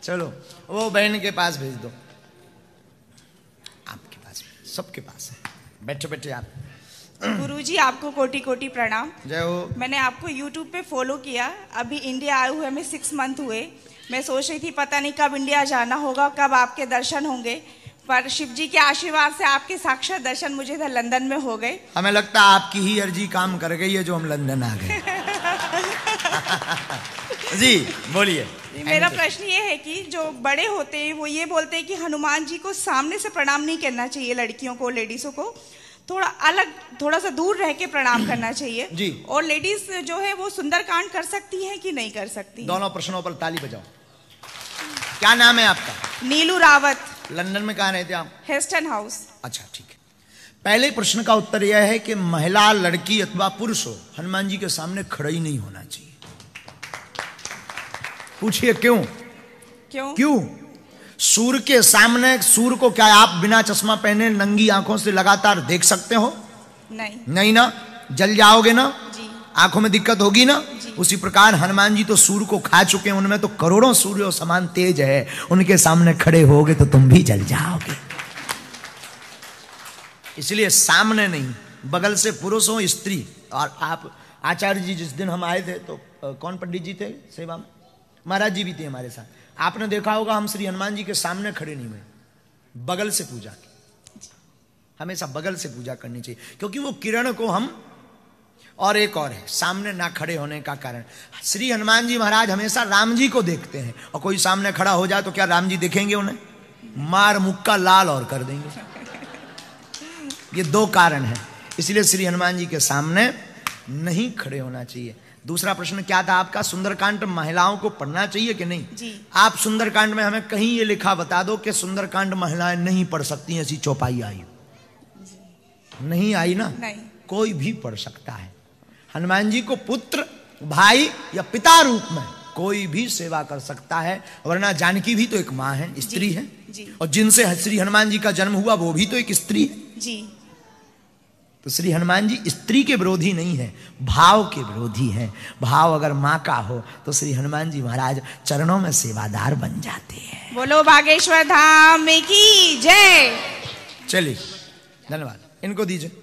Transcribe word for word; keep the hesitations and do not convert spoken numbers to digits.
चलो वो बहन के पास भेज दो, आपके पास, सबके पास है। बैठे बैठे आप। गुरुजी आपको कोटि कोटि प्रणाम। जय हो। मैंने आपको यूट्यूब पे फॉलो किया, अभी इंडिया आए हुए हमें सिक्स मंथ हुए। मैं सोच रही थी पता नहीं कब इंडिया जाना होगा, कब आपके दर्शन होंगे, पर शिव जी के आशीर्वाद से आपके साक्षात दर्शन मुझे इधर लंदन में हो गए। हमें लगता है आपकी ही अर्जी काम कर गई है जो हम लंदन आ गए। जी बोलिए। मेरा प्रश्न ये है कि जो बड़े होते हैं वो ये बोलते हैं कि हनुमान जी को सामने से प्रणाम नहीं करना चाहिए, लड़कियों को, लेडीजों को थोड़ा अलग, थोड़ा सा दूर रह के प्रणाम करना चाहिए जी। और लेडीज जो है वो सुंदरकांड कर सकती हैं कि नहीं कर सकती? दोनों प्रश्नों पर ताली बजाओ। क्या नाम है आपका? नीलू रावत। लंदन में कहाँ रहते आप? Heston house. अच्छा ठीक है। पहले प्रश्न का उत्तर यह है कि महिला, लड़की अथवा पुरुष हो, हनुमान जी के सामने खड़ा ही नहीं होना चाहिए। पूछिए क्यों? क्यों? क्यों? सूर्य के सामने, सूर्य को क्या आप बिना चश्मा पहने नंगी आंखों से लगातार देख सकते हो? नहीं। नहीं ना, जल जाओगे ना जी। आंखों में दिक्कत होगी ना। उसी प्रकार हनुमान जी तो सूर्य को खा चुके हैं, उनमें तो करोड़ों सूर्यों समान तेज है, उनके सामने खड़े होगे तो तुम भी जल जाओगे। इसलिए सामने नहीं, बगल से पुरुष हो, स्त्री। और आप आचार्य जी जिस दिन हम आए थे तो कौन पंडित जी थे सेवा में? महाराज जी भी थे हमारे साथ। आपने देखा होगा हम श्री हनुमान जी के सामने खड़े नहीं हुए, बगल से पूजा की। हमेशा बगल से पूजा करनी चाहिए, क्योंकि वो किरण को हम, और एक और है सामने ना खड़े होने का कारण, श्री हनुमान जी महाराज हमेशा राम जी को देखते हैं, और कोई सामने खड़ा हो जाए तो क्या राम जी देखेंगे उन्हें? मार मुक्का लाल और कर देंगे। ये दो कारण है, इसलिए श्री हनुमान जी के सामने नहीं खड़े होना चाहिए। दूसरा प्रश्न क्या था आपका? सुंदरकांड महिलाओं को पढ़ना चाहिए कि नहीं जी। आप सुंदरकांड में हमें कहीं ये लिखा बता दो कि सुंदरकांड महिलाएं नहीं पढ़ सकती, ऐसी चौपाई आई नहीं आई ना? नहीं। कोई भी पढ़ सकता है। हनुमान जी को पुत्र, भाई या पिता रूप में कोई भी सेवा कर सकता है, वरना जानकी भी तो एक माँ है, स्त्री जी, है जी। और जिनसे श्री हनुमान जी का जन्म हुआ वो भी तो एक स्त्री है जी। तो श्री हनुमान जी स्त्री के विरोधी नहीं है, भाव के विरोधी है। भाव अगर माँ का हो तो श्री हनुमान जी महाराज चरणों में सेवादार बन जाते हैं। बोलो बागेश्वर धाम की जय। चलिए धन्यवाद, इनको दीजिए।